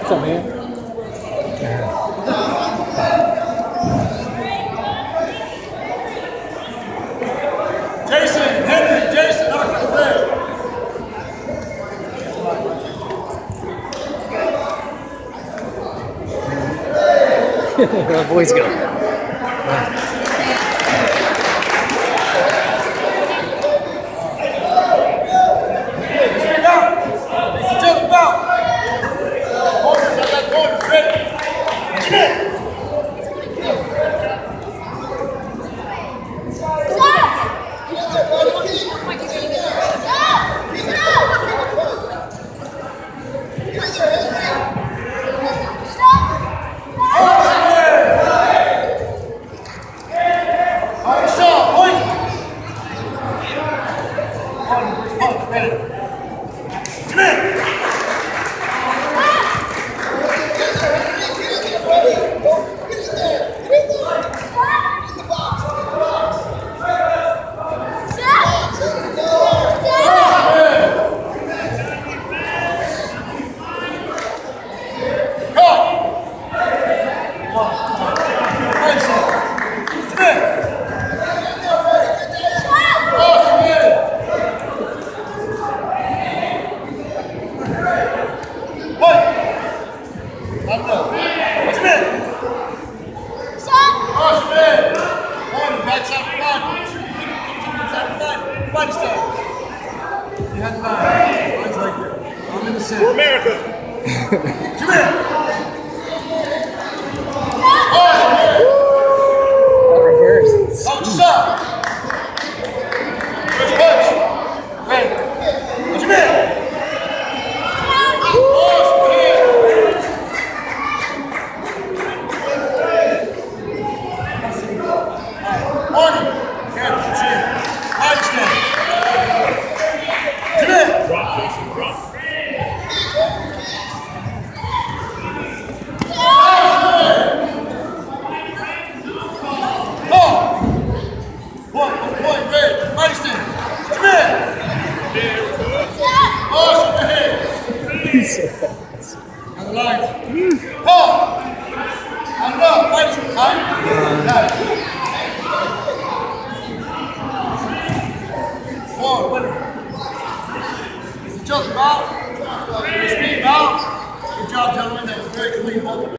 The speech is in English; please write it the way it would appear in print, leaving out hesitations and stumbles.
What's up, man? Jason, Henry, Jason, knock the leg. That boy's go. For America. Come here. Reverse. Punch up. First punch. Ready. Come here. Morning. Careful, chin. High stand. Come here. Drop, Jason, drop. He's so fast. On the line. Paul! On the up. Fight some time. Nice. Forward, winner. It's a joke, Bob. Speed, Bob. Good job, gentlemen. That was very clean.